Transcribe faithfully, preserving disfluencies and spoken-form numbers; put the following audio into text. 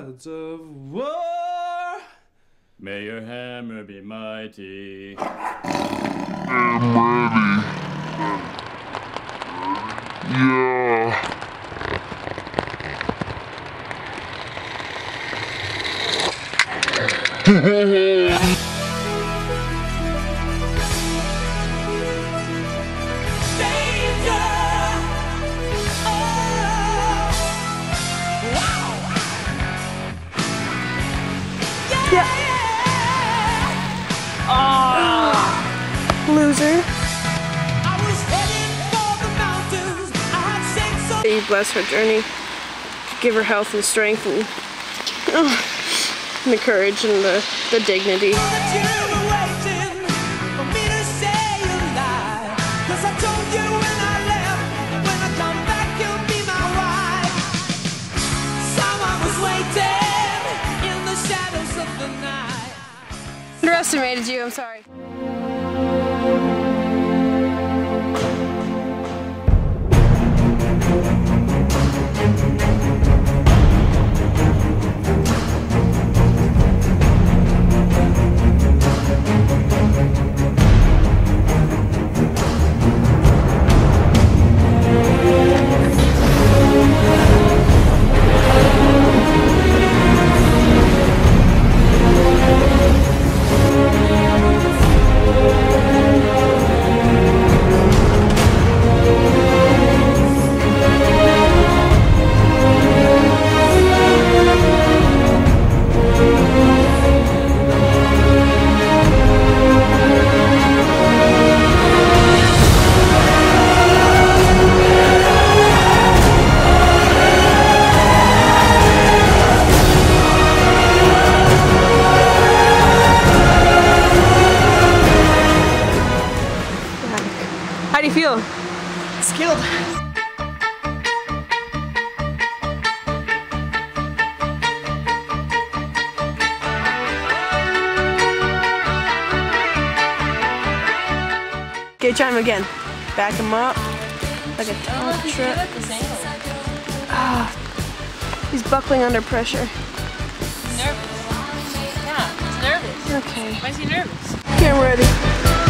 gods of war. May your hammer be mighty. I'm ready. Yeah. Yeah. Oh, loser. You bless her journey. Give her health and strength and, oh, and the courage and the, the dignity. Underestimated you, I'm sorry. How do you feel? Skilled. Okay, try him again. Back him up. Like a tall trip. Ah, he's buckling under pressure. He's nervous. Yeah, he's nervous. Okay. Why is he nervous? Okay, I'm ready.